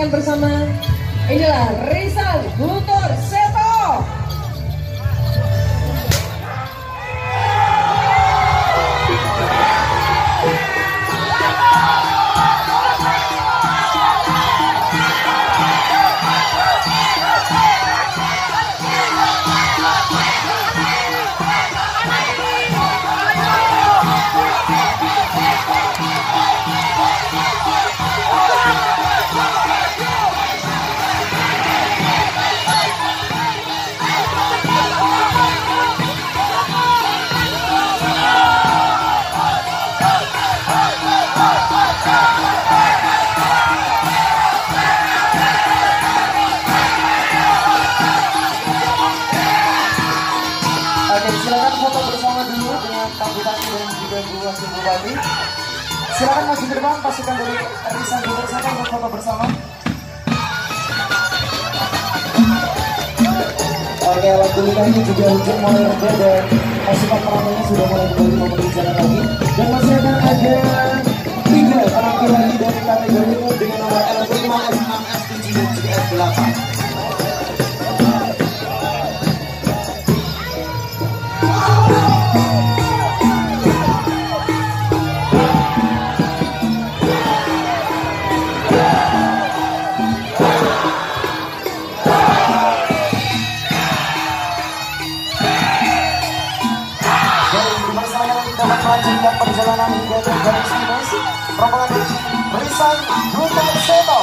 saksikan bersama. Inilah Rizal Guntur Seto. Silakan foto bersama dulu dengan Pak Bupati dan juga Bu Wakil Bupati. Silakan maju ke depan pasukan dari Rizal Guntur Seto untuk foto bersama. Oke, alhamdulillah ini juga hujan mulai reda dan pasukan peramainya sudah mulai kembali memenuhi jalan lagi. Dan masih akan ada 3 penampil lagi dari kategori umum dengan nomor L5, F6, F7 dan juga F8. Dapat melanjutkan perjalanan hingga ke garis finish rombongan Rizal Guntur Seto.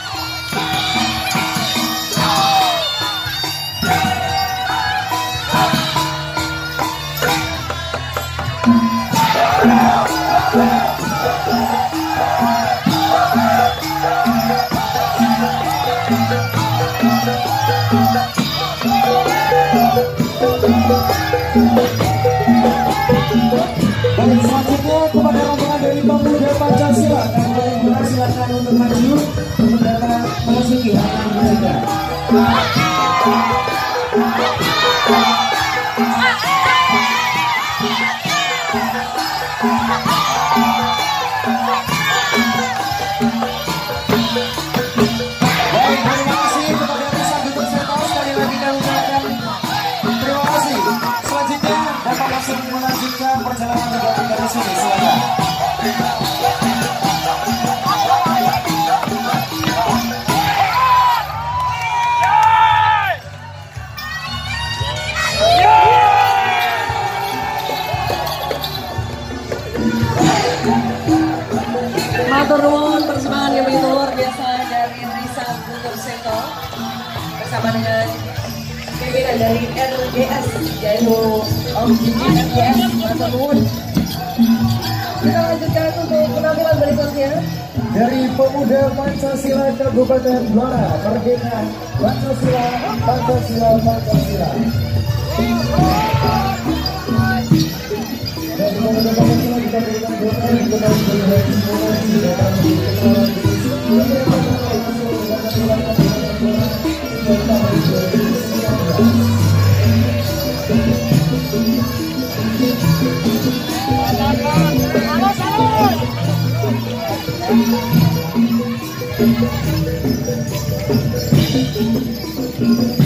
Baik, selanjutnya kepada rombongan dari Pemuda Pancasila, kami silakan untuk maju untuk dapat memasuki halaman mereka. Baik, terima kasih kepada Rizal Guntur Seto, sekali lagi kami ucapkan terima kasih. Selanjutnya dapat langsung melanjutkan perjalanan dari sini, silakan. Matur nuwun persembahan yang begitu luar biasa dari Rizal Guntur Seto bersama dengan pimpinan dari RGS yaitu Om Jiji RGS. Matur nuwun. Kita lanjutkan untuk penampilan berikutnya dari Pemuda Pancasila Kabupaten Blora, Merdeka Pancasila, Pancasila, Pancasila. Dari Pemuda Pancasila kita berikan doa kepada Tuhan.